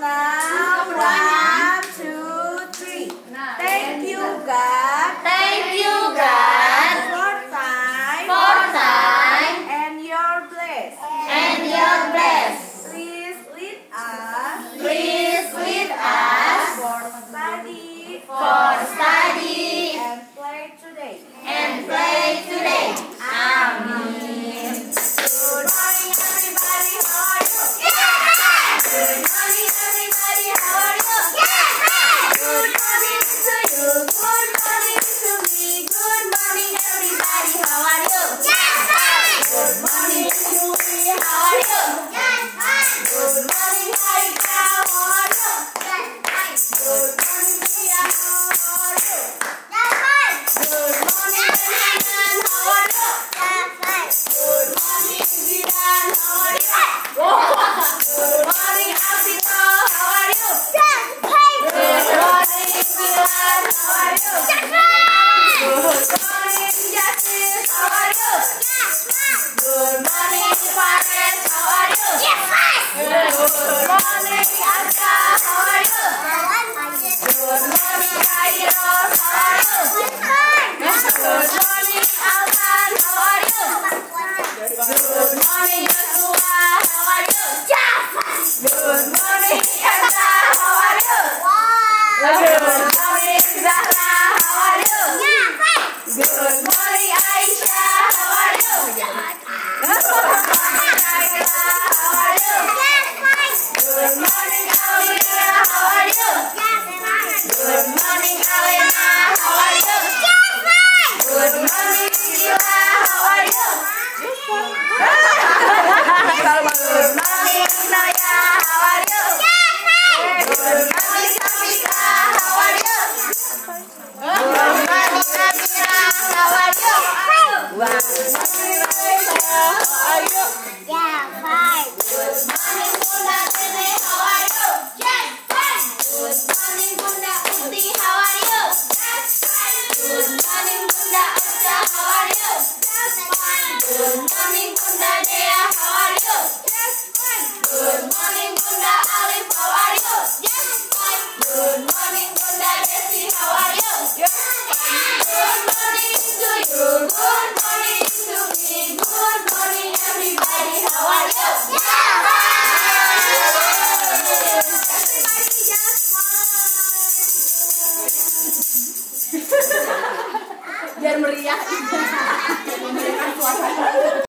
Now, 1, 2, 3. Thank you, God. Thank you, God, For time. time And your bless. and your bless. Please lead us. Please lead us For study. for study And play today. and play today. Amin. Good morning, everybody. How are you? Good morning, everybody. How are you? Good morning to you. Good morning to me. Good morning, everybody. How are you? Good morning to you. How are you? Good morning, Harika. How are you? Good morning, Tia. How are you? Good morning, Benjamin. How are you? Good morning, Zidan. How are you? Good morning, Alvito. How are you? Good morning, Milan. How are you? Good morning, Justice. How are you? Good morning, Fares. How are you? Good morning, Aska. How are you? Good morning, Kairos. How are you? Good morning, Alvan. How are you? Good morning, Joshua. How are you? Good morning, Elsa. How are you? Good morning, Zahra. How are you? Good morning, Aisha. How are you? Good morning, Naila. How are you? Good morning, Aulia. How are you? Good morning, Alena. How are you? Good morning, Sheila. How are you? Good morning, Naya. How are you? Good morning, Samika. How are you? Good morning, Amira. How are you? Good morning, Raisa. How are you? Good morning, Bunda Tene. How are you? Good morning, Bunda Uti. How are you? Good morning, Bunda Asya. How are you? Good morning, Bunda Dea. How are you? Good morning, Bunda Alif. How are you? Good morning, Bunda Desi. How are you? Good morning to you. Good morning to me. Good morning, everybody. How are you? Biar meriah.